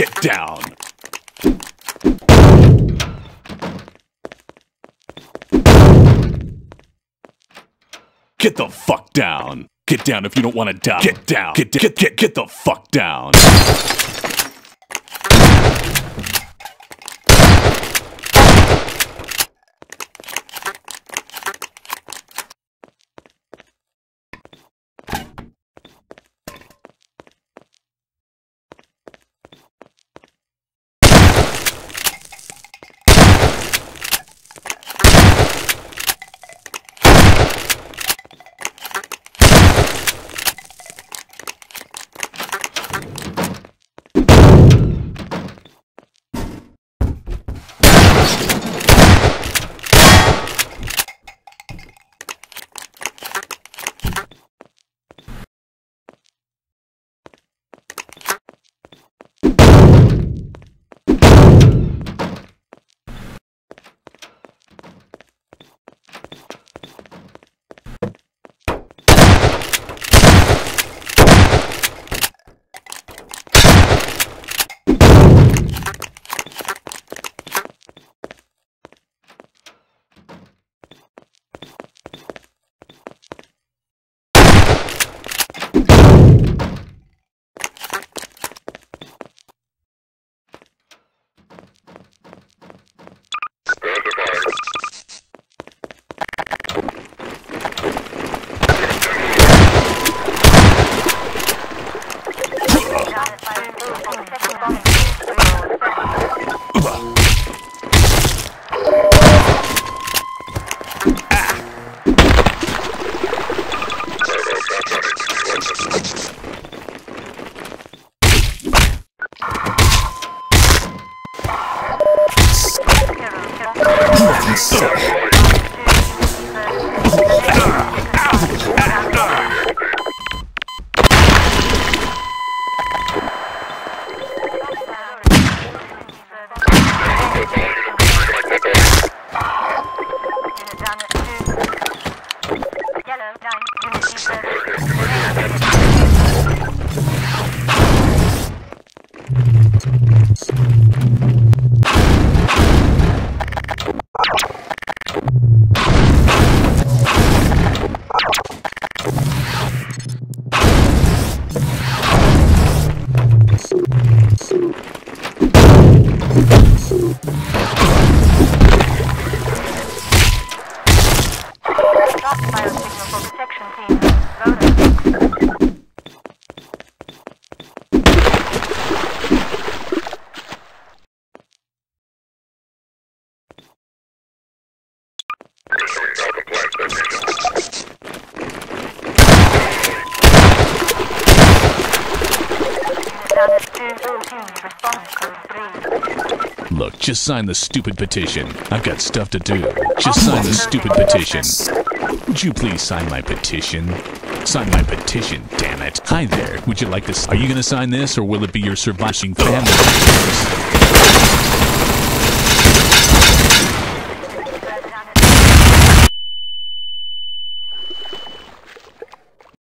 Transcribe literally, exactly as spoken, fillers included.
Get down. Get the fuck down. Get down if you don't want to die. Get down. Get get get get the fuck down. Look, just sign the stupid petition. I've got stuff to do. Just sign the stupid petition. Would you please sign my petition? Sign my petition, damn it. Hi there, would you like this? Are you gonna sign this, or will it be your surviving family?